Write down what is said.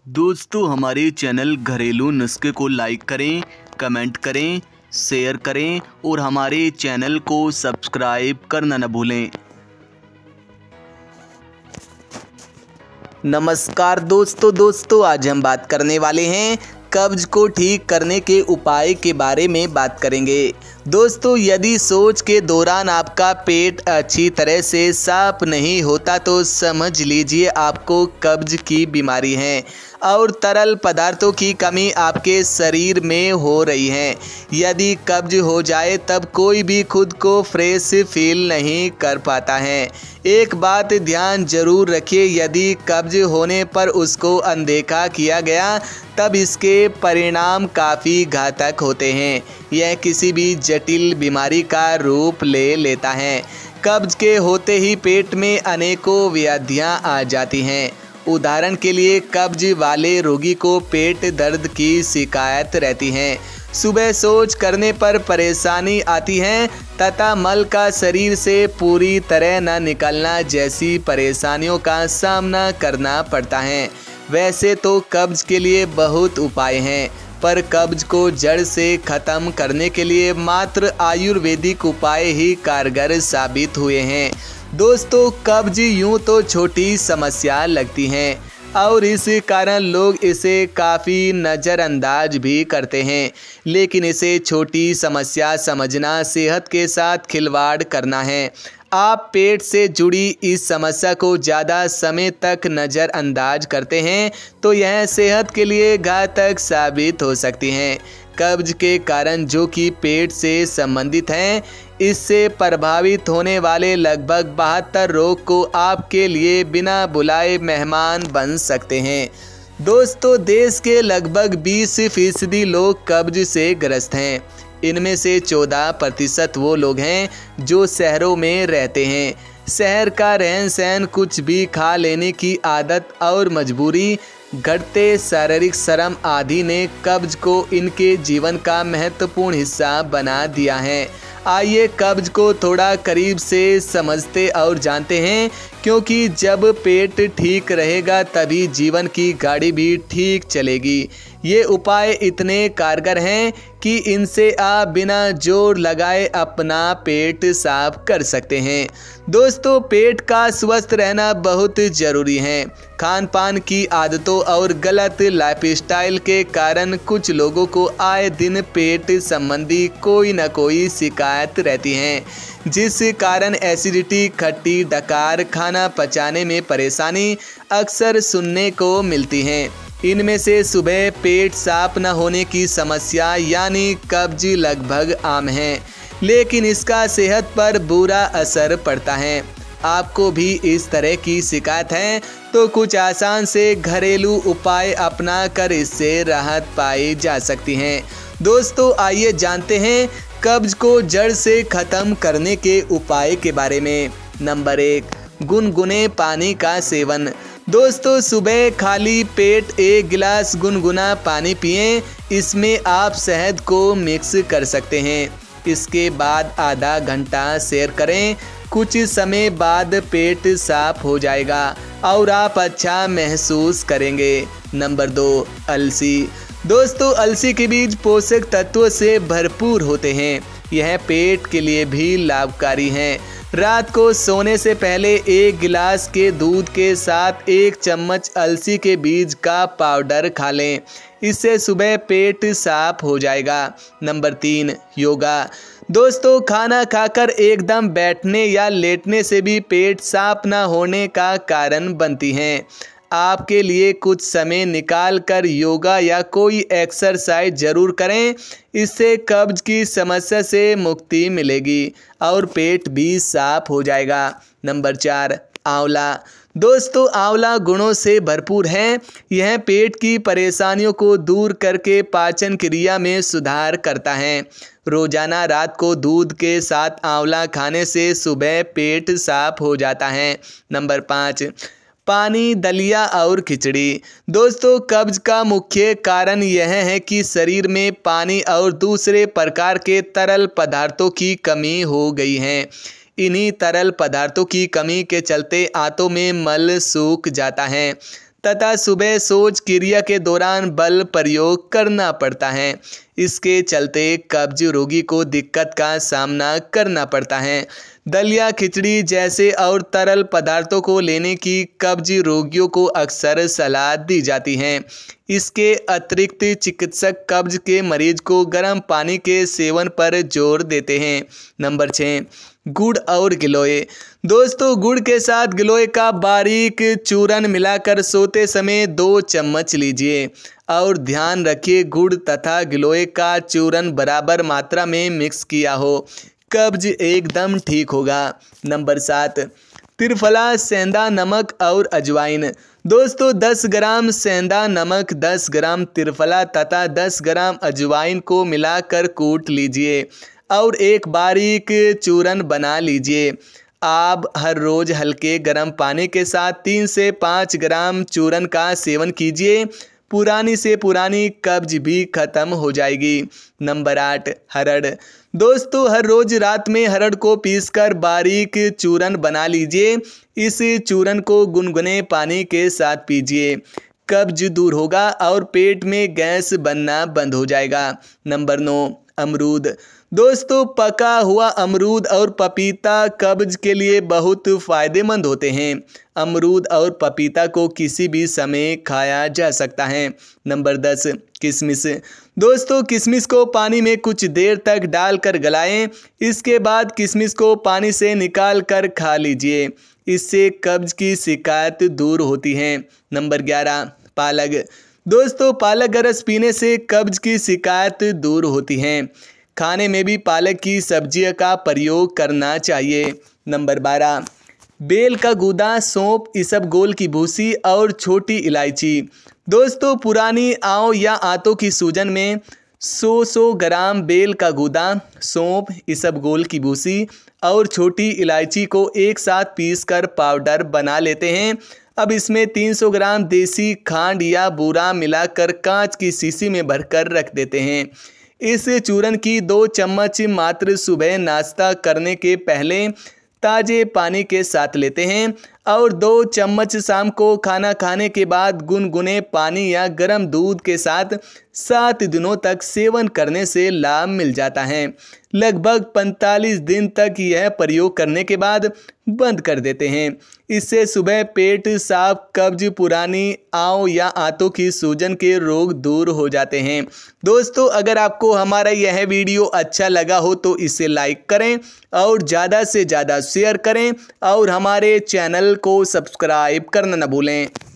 दोस्तों हमारे चैनल घरेलू नुस्खे को लाइक करें, कमेंट करें, शेयर करें और हमारे चैनल को सब्सक्राइब करना न भूलें। नमस्कार दोस्तों आज हम बात करने वाले हैं कब्ज को ठीक करने के उपाय के बारे में बात करेंगे। दोस्तों यदि शौच के दौरान आपका पेट अच्छी तरह से साफ नहीं होता तो समझ लीजिए आपको कब्ज की बीमारी है और तरल पदार्थों की कमी आपके शरीर में हो रही है। यदि कब्ज हो जाए तब कोई भी खुद को फ्रेश फील नहीं कर पाता है। एक बात ध्यान जरूर रखिए, यदि कब्ज होने पर उसको अनदेखा किया गया तब इसके परिणाम काफ़ी घातक होते हैं। यह किसी भी जटिल बीमारी का रूप ले लेता है। कब्ज के होते ही पेट में अनेकों व्याधियां आ जाती हैं। उदाहरण के लिए कब्ज वाले रोगी को पेट दर्द की शिकायत रहती है, सुबह शौच करने पर परेशानी आती है तथा मल का शरीर से पूरी तरह न निकलना जैसी परेशानियों का सामना करना पड़ता है। वैसे तो कब्ज के लिए बहुत उपाय हैं, पर कब्ज को जड़ से ख़त्म करने के लिए मात्र आयुर्वेदिक उपाय ही कारगर साबित हुए हैं। दोस्तों कब्ज यूं तो छोटी समस्या लगती हैं और इस कारण लोग इसे काफ़ी नज़रअंदाज भी करते हैं, लेकिन इसे छोटी समस्या समझना सेहत के साथ खिलवाड़ करना है। आप पेट से जुड़ी इस समस्या को ज़्यादा समय तक नज़रअंदाज करते हैं तो यह सेहत के लिए घातक साबित हो सकती हैं। कब्ज के कारण जो कि पेट से संबंधित हैं, इससे प्रभावित होने वाले लगभग 72 रोग को आपके लिए बिना बुलाए मेहमान बन सकते हैं। दोस्तों देश के लगभग 20% लोग कब्ज से ग्रस्त हैं। इनमें से 14% वो लोग हैं जो शहरों में रहते हैं। शहर का रहन सहन, कुछ भी खा लेने की आदत और मजबूरी, घटते शारीरिक श्रम आदि ने कब्ज को इनके जीवन का महत्वपूर्ण हिस्सा बना दिया है। आइए कब्ज को थोड़ा करीब से समझते और जानते हैं, क्योंकि जब पेट ठीक रहेगा तभी जीवन की गाड़ी भी ठीक चलेगी। ये उपाय इतने कारगर हैं कि इनसे आप बिना जोर लगाए अपना पेट साफ कर सकते हैं। दोस्तों पेट का स्वस्थ रहना बहुत ज़रूरी है। खान पान की आदतों और गलत लाइफस्टाइल के कारण कुछ लोगों को आए दिन पेट संबंधी कोई न कोई शिकायत रहती है, जिस कारण एसिडिटी, खट्टी डकार, खाना पचाने में परेशानी अक्सर सुनने को मिलती है। इनमें से सुबह पेट साफ न होने की समस्या यानी कब्ज लगभग आम है, लेकिन इसका सेहत पर बुरा असर पड़ता है। आपको भी इस तरह की शिकायत है तो कुछ आसान से घरेलू उपाय अपना कर इससे राहत पाई जा सकती है। दोस्तों आइए जानते हैं कब्ज को जड़ से ख़त्म करने के उपाय के बारे में। नंबर 1, गुनगुने पानी का सेवन। दोस्तों सुबह खाली पेट 1 गिलास गुनगुना पानी पिएं। इसमें आप शहद को मिक्स कर सकते हैं। इसके बाद आधा घंटा सैर करें। कुछ समय बाद पेट साफ हो जाएगा और आप अच्छा महसूस करेंगे। नंबर 2, अलसी। दोस्तों अलसी के बीज पोषक तत्वों से भरपूर होते हैं। यह पेट के लिए भी लाभकारी हैं। रात को सोने से पहले 1 गिलास के दूध के साथ 1 चम्मच अलसी के बीज का पाउडर खा लें। इससे सुबह पेट साफ हो जाएगा। नंबर 3, योगा। दोस्तों खाना खाकर एकदम बैठने या लेटने से भी पेट साफ न होने का कारण बनती हैं। आपके लिए कुछ समय निकाल कर योगा या कोई एक्सरसाइज जरूर करें। इससे कब्ज की समस्या से मुक्ति मिलेगी और पेट भी साफ हो जाएगा। नंबर 4, आंवला। दोस्तों आंवला गुणों से भरपूर है। यह पेट की परेशानियों को दूर करके पाचन क्रिया में सुधार करता है। रोजाना रात को दूध के साथ आंवला खाने से सुबह पेट साफ हो जाता है। नंबर 5, पानी, दलिया और खिचड़ी। दोस्तों कब्ज का मुख्य कारण यह है कि शरीर में पानी और दूसरे प्रकार के तरल पदार्थों की कमी हो गई है। इन्हीं तरल पदार्थों की कमी के चलते आंतों में मल सूख जाता है। तथा सुबह शौच क्रिया के दौरान बल प्रयोग करना पड़ता है। इसके चलते कब्ज रोगी को दिक्कत का सामना करना पड़ता है। दलिया, खिचड़ी जैसे और तरल पदार्थों को लेने की कब्ज रोगियों को अक्सर सलाह दी जाती है। इसके अतिरिक्त चिकित्सक कब्ज के मरीज को गर्म पानी के सेवन पर जोर देते हैं। नंबर 6, गुड़ और गिलोय। दोस्तों, गुड़ के साथ गिलोय का बारीक चूरन मिलाकर सोते समय 2 चम्मच लीजिए और ध्यान रखिए गुड़ तथा गिलोय का चूरन बराबर मात्रा में मिक्स किया हो। कब्ज एकदम ठीक होगा। नंबर 7, त्रिफला, सेंधा नमक और अजवाइन। दोस्तों, 10 ग्राम सेंधा नमक, 10 ग्राम त्रिफला तथा 10 ग्राम अजवाइन को मिलाकर कूट लीजिए और एक बारीक चूरन बना लीजिए। आप हर रोज़ हल्के गर्म पानी के साथ 3 से 5 ग्राम चूरन का सेवन कीजिए। पुरानी से पुरानी कब्ज भी खत्म हो जाएगी। नंबर 8, हरड़। दोस्तों, हर रोज रात में हरड़ को पीसकर बारीक चूरन बना लीजिए। इस चूरन को गुनगुने पानी के साथ पीजिए। कब्ज दूर होगा और पेट में गैस बनना बंद हो जाएगा। नंबर 9, अमरूद। दोस्तों, पका हुआ अमरूद और पपीता कब्ज के लिए बहुत फ़ायदेमंद होते हैं। अमरूद और पपीता को किसी भी समय खाया जा सकता है। नंबर 10, किशमिश। दोस्तों, किशमिश को पानी में कुछ देर तक डालकर गलाएं। इसके बाद किशमिश को पानी से निकाल कर खा लीजिए। इससे कब्ज की शिकायत दूर होती है। नंबर 11, पालक। दोस्तों, पालक का रस पीने से कब्ज की शिकायत दूर होती है। खाने में भी पालक की सब्जियों का प्रयोग करना चाहिए। नंबर 12, बेल का गूदा, सौंफ, इसबगोल की भूसी और छोटी इलायची। दोस्तों, पुरानी आंव या आंतों की सूजन में 100 ग्राम बेल का गूदा, सौंफ, इसबगोल की भूसी और छोटी इलायची को एक साथ पीसकर पाउडर बना लेते हैं। अब इसमें 300 ग्राम देसी खांड या बूरा मिलाकर कांच की शीशी में भरकर रख देते हैं। इस चूरन की 2 चम्मच मात्र सुबह नाश्ता करने के पहले ताज़े पानी के साथ लेते हैं और 2 चम्मच शाम को खाना खाने के बाद गुनगुने पानी या गर्म दूध के साथ 7 दिनों तक सेवन करने से लाभ मिल जाता है। लगभग 45 दिन तक यह प्रयोग करने के बाद बंद कर देते हैं। इससे सुबह पेट साफ, कब्ज, पुरानी आंव या आंतों की सूजन के रोग दूर हो जाते हैं। दोस्तों, अगर आपको हमारा यह वीडियो अच्छा लगा हो तो इसे लाइक करें और ज़्यादा से ज़्यादा शेयर करें और हमारे चैनल को सब्सक्राइब करना न भूलें।